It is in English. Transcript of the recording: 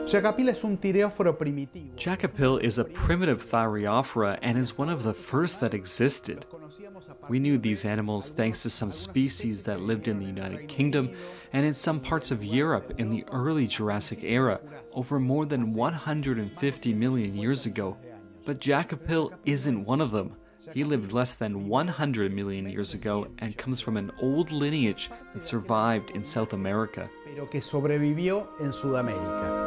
Jackapil is a primitive thyreophora and is one of the first that existed. We knew these animals thanks to some species that lived in the United Kingdom and in some parts of Europe in the early Jurassic era, over more than 150 million years ago. But Jackapil isn't one of them. He lived less than 100 million years ago and comes from an old lineage that survived in South America. Pero que sobrevivió en Sudamérica.